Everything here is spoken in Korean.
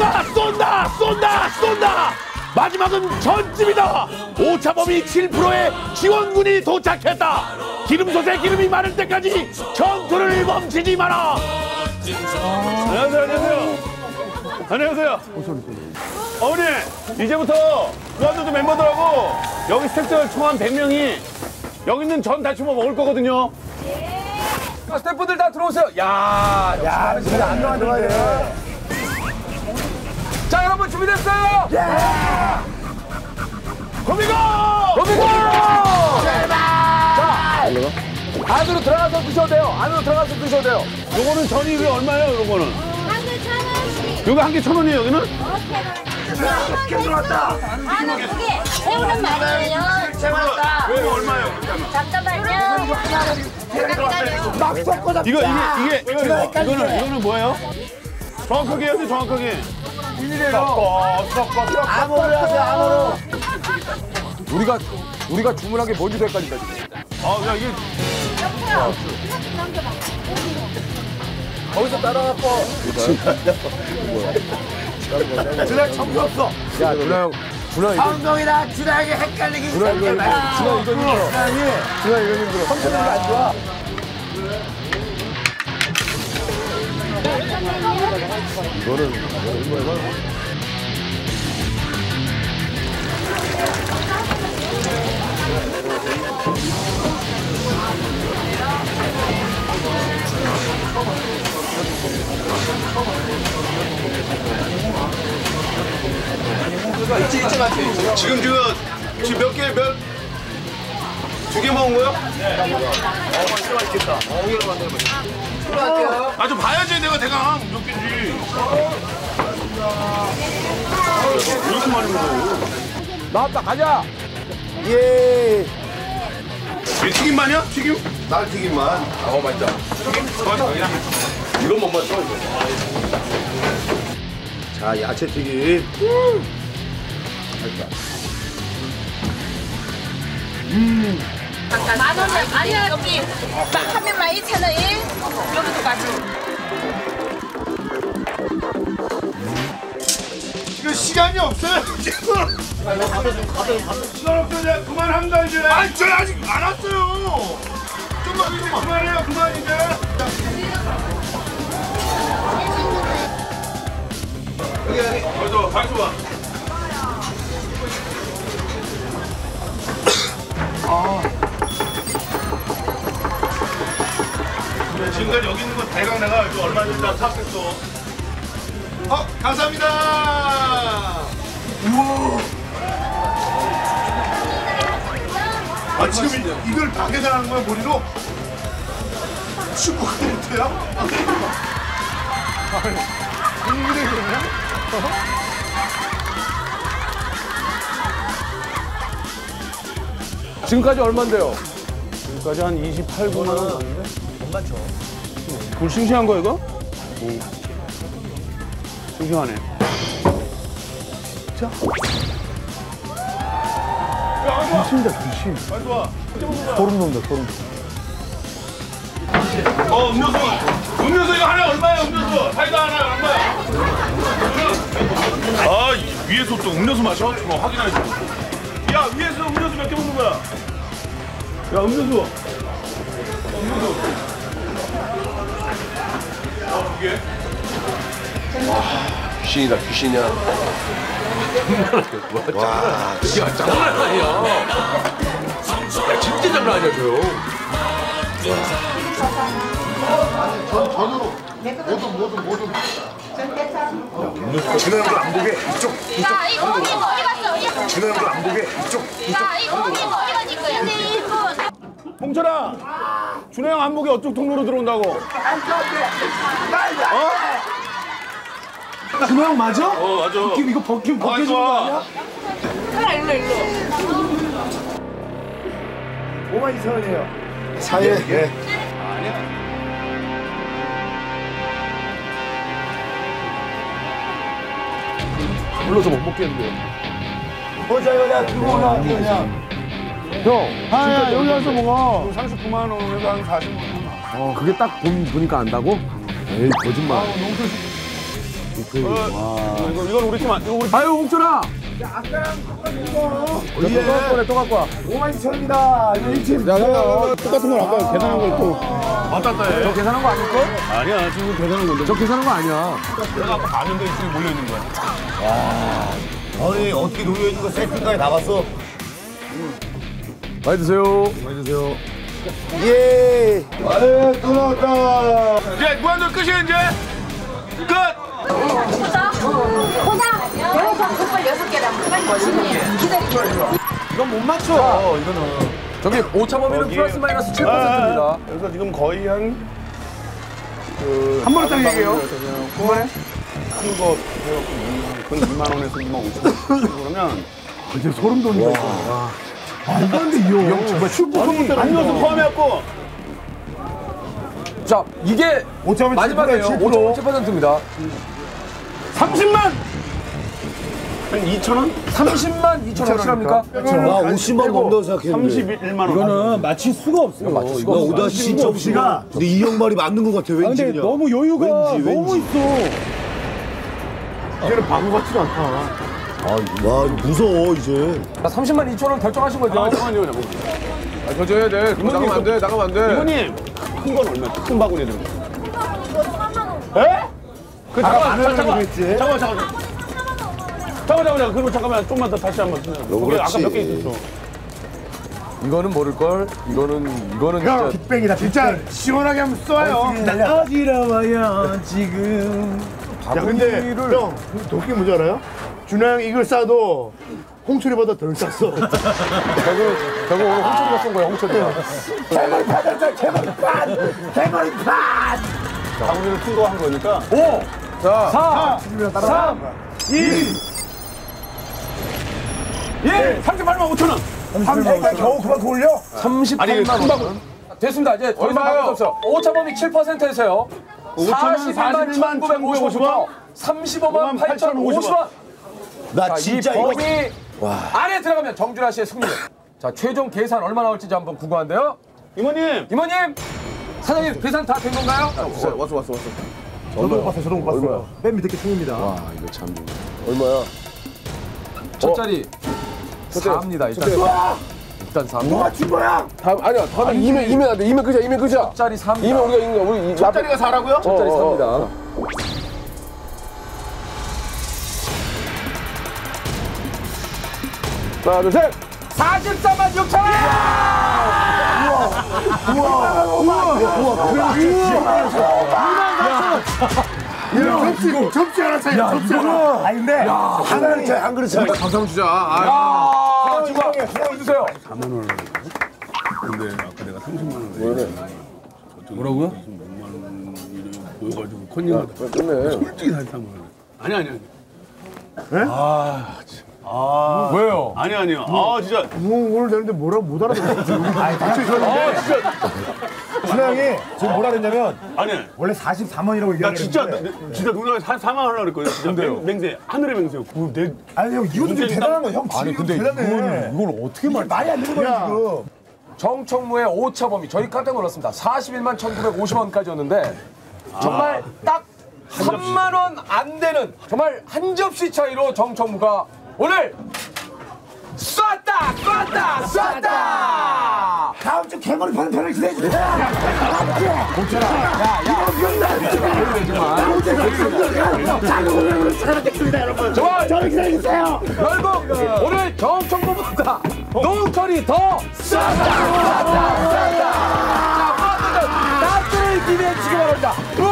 쏜다 쏜다 쏜다. 마지막은 전집이다. 오차범위 7%의 지원군이 도착했다. 기름솥에 기름이 많을 때까지 전투를 멈추지 마라. 안녕하세요. 안녕하세요. 안녕하세요. 어머니, 이제부터 무한도전 멤버들하고 여기 스태프들 총 한 100명이 여기 있는 전 다치고 먹을 거거든요. 스태프들 다 들어오세요. 야, 진짜 안 나와야 자, 여러분 준비됐어요? 거미고! 거미고! 자, 안으로 들어가서 드셔도 돼요. 안으로 들어가서 드셔도 돼요. 요거는 전이 이게 얼마예요, 요거는? 한 개 1,000원씩. 요거 한 개 1,000원이에요, 여기는? 개 들어왔다. 하나 두 개. 새우는 말이에요. 왜 얼마예요? 잠깐만요. 기다려. 막 섞어 잡자. 이거는 뭐예요? 정확하게 해야 돼, 정확하게. 섞어. 암호로 하세요, 암호로. 우리가 주문한 게 뭔지도 헷갈린다, 지금. 야, 이게. 거기서 따라갖고. 준하 청소 없어. 야, 준하 이거. 성동이랑 준하에게 헷갈리기 준하 이거 시작해. 힘들어. 준하 이거 힘들어. 성동이가 안 좋아. 이거는 지금 두 개 먹은 거요? 아, 좀 봐야지, 내가 대강 몇 개인지. 이렇게 많이 먹어. 나왔다, 가자. 예. 이 튀김만이야? 튀김? 날 튀김만. 맛있다. 이건 못 맞춰. 자, 야채 튀김. 맛있다. 만 원에 아니야 여기 딱 한 명만 2,000원. 여기도 가지. 지금 시간이 없어요, 지금. 시간 없어요, 내가 그만합니다, 이제. 아니, 저 아직 안 왔어요. 좀만 이제 그만해요, 그만 이제. 여기. 어서, 박수 와. 지금까지 여기 있는 거 대강 내가 얼마 전에 다 탑했어. 감사합니다. 우와. 아, 지금 이걸 다 계산하는 거야, 머리로? 축구 그릇이야? 지금까지 얼만데요? 지금까지 한 28, 9만 원 나왔는데? 못 맞춰. 굴 싱싱한 거, 이거? 싱싱하네. 자. 귀신이다, 귀신. 소름 돋는다, 소름. 음료수 이거 하나 얼마야, 음료수? 사이다 하나 얼마야? 아, 위에서 또 음료수 마셔? 저거 확인해야지. 야, 위에서 음료수 몇 개 먹는 거야? 야, 음료수. 이게? 귀신이다, 귀신이야. 와, 야, 장난 아니야. 야, 진짜 장난 아니야, 저 형. 전으로. 모든. 진호 형도 안 보게. 이쪽. 야, 이 어머니 어디 갔어? 진호 형도 안 보게. 이쪽. 야, 이 어머니 어디 가니까? 네, 홍철아, 준호 형 안목이 어쪽 통로로 들어온다고. 준호 형 맞아? 맞아. 이거 벗겨주는 거 아니야? 일로. 5만 2,000원이에요. 사예. 예. 불러서 못 먹겠는데요. 보자, 이거 내가 들고 올라 그냥. 형, 아, 여기 와서 먹어. 39만 원에서 한 40만 원. 그게 딱 보니까 안다고? 에이, 거짓말. 이건 우리 팀 이거 우리 아유, 홍철아. 또 갖고 와. 52,000원입니다. 이거 1팀. 똑같은 걸 아까 계산한 걸 또. 왔다 갔다 해. 저 계산한 거 아닐걸? 아니야, 지금 계산한 건데. 저 계산한 거 아니야. 내가 아까 봤는데 이쪽에 몰려있는 거야. 아니, 어떻게 놓여있는 거 세팅까지 다 봤어? 많이 드세요. 예. 아유, 또 나왔다. 이제 무한도전 끝이야, 이제. 끝! 포장! 대호박 족발 6개랑 빨리 맛있네. 기다려. 이건 못 맞춰. 이거는. 저기 오차 범위는 거기에- 플러스 마이너스 7%입니다. 그래서 지금 거의 한 한 번에 딱 얘기해요. 한 번에? 큰거 해갖고 그건 2만 원에서 2만 5천 원. 그러면 이제 소름 돋는다. 아, 이건데 이 형 정말 슈퍼 컴퓨터 안녕수 포함해갖고 자, 이게 마지막이에요. 5.7%입니다. 30만! 한 2천 원? 30만 2천 원 확실합니까? 와, 50만 원 넘는다고 생각했는데. 31만 원. 이거는 맞힐 수가 없어. 나 오다 시점수가. 근데 이 형 말이 맞는 것 같아, 왠지. 근데 그냥. 너무 여유가 왠지. 너무 있어. 이제는 바보 같지도 않다. 와, 무서워, 이제. 자, 30만 2천 원 결정하신 거죠? 잠깐만요. 저저 해야 돼. 나가면 안 돼. 나가면 안 돼. 이모님, 큰 건 얼마? 큰 바구니에 들어. 에? 그 잠깐만. 그리고 잠깐만 좀만 더 다시 한번. 거기 아까 몇 개 있었어. 이거는 모를 걸. 이거는 진짜 빅뱅이다, 진짜. 시원하게 한번 쏴요. 어지러워요, 지금. 야, 근데 형, 도끼 뭔지 알아요? 준하 형 이걸 쏴도 홍철이보다 덜 쐈어. 결국 오늘 홍철이가 쏜 거야. 홍철이가. 대머리판! 바구니를 큰 거 한 거니까. 5, 4, 3, 2, 1. 38만 5천 원. 300만 겨우 그만큼 올려? 38만 원. 됐습니다. 이제 더 이상 바꿀 수 없어요. 오차범위 7%에서요. 41만 1,950원, 35만 8,050원. 나 자, 이 진짜 이거. 범위 안에 들어가면 정준하 씨의 승리. 자, 최종 계산 얼마 나올지 한번 궁금한데요. 이모님. 이모님, 사장님 계산 다 된 건가요? 왔어. 저도 못 봤어요. 맨 밑에 게 총입니다. 얼마야? 첫 자리 4입니다. 일단 4. 누가 준 거야? 아니야, 다음에 이면 안 돼. 이면 그자. 첫 자리 4입니다. 이면 우리가 이긴 거, 우리 첫 자리가 4라고요? 첫 자리 4입니다. 하나, 둘, 셋. 44만 6천 원! 접지 않아, 접지 않아. 아니, 근데 한 그릇 차이. 감사합니다, 주자. 주세요. 주세요. 4만 원을. 근데 아까 내가 30만 원. 뭐라고요? 6만 원 보여가지고 컨닝하다. 끝내. 솔직히 다시 3만 원. 아니. 왜요? 아니요. 아 진짜. 오늘 되는데 뭐라고 못 알아듣겠어. 아니, 닥쳐 있었는데. 준하 형이 지금 뭐라 그랬냐면 아니. 원래 44만이라고 나 얘기하는데. 진짜 누나가 4만 원 하려고 그랬거든. 진짜 맹세 하늘의 맹세요. 내 아니 형 이것도 좀 대단한 거야. 형 아니, 근데 대단해. 이걸 어떻게 이게 말이 안 되는 거야 지금. 정청무의 오차 범위 저희 깜짝 놀랐습니다. 41만 1,950원까지였는데 정말 딱 3만 원 안 되는 정말 한 접시 차이로 정청무가 오늘 쐈다! 다음 주 개머리 파는 편을 기대해주세요. 정말 저를 기다려주세요. 결국 오늘 정청무보다 노홍철이 더 쐈다! 자, 빠르게 나트를 기대해 주시기 바랍니다.